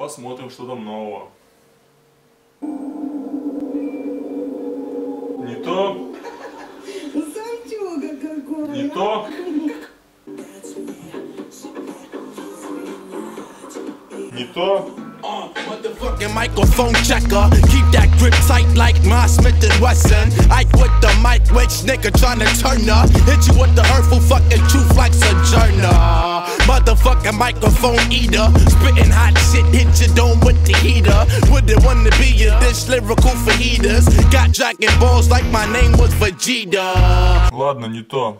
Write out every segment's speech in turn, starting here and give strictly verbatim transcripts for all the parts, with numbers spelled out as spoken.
посмотрим, что там нового. Не то. Не то. Не то. Motherfucking microphone checker, keep that grip tight like my Smith and Wesson. Ike with the mic, which nigga tryna turn up. Hit you with the hurtful fucking truth like Sojourner. Motherfucking microphone eater, spitting hot shit, hit your dome with the heater. Wouldn't wanna be a this lyrical for heaters. Got dragon balls like my name was Vegeta. Ладно, не то.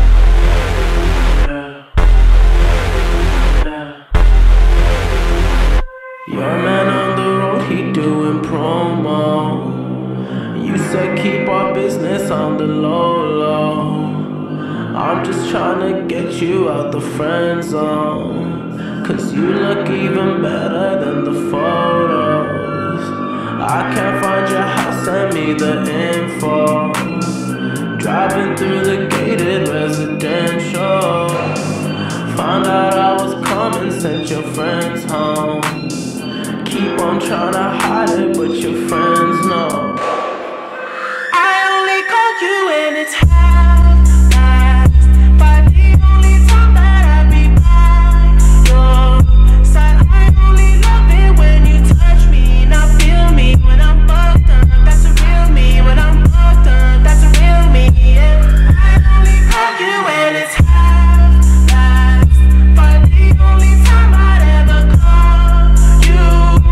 Your man on the road, he doing promo. You said keep our business on the low low. I'm just tryna get you out the friend zone, cause you look even better than the photos. I can't find your house, send me the info. Driving through the gated residential, found out I was coming, sent your friends home. Keep on trying to hide it, but your friends know. I only call you when it's half-past, but the only time that I be by your side. I only love it when you touch me, not feel me when I'm fucked up. That's a real me when I'm fucked up. That's a real me, yeah. I only call you when it's half-past, but the only time I'd ever call you.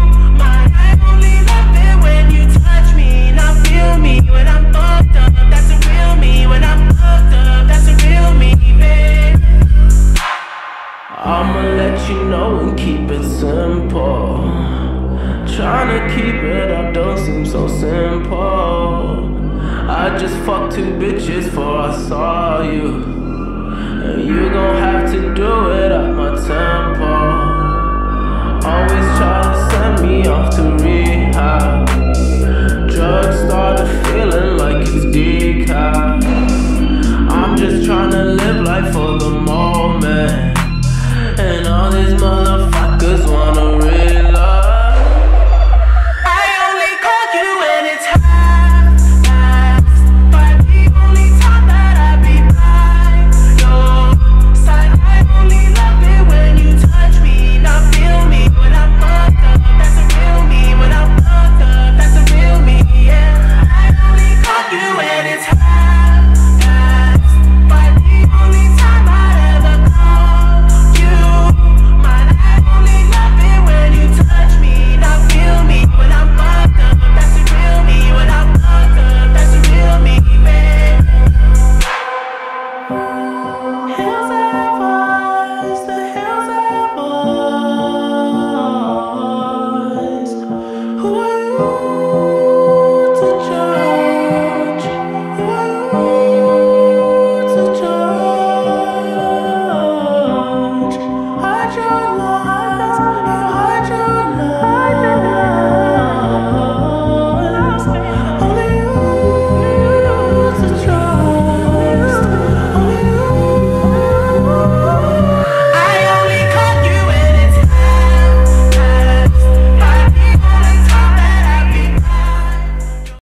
I'ma let you know and keep it simple. Tryna keep it up don't seem so simple. I just fucked two bitches before I saw you, and you gon' have to do it at my tempo.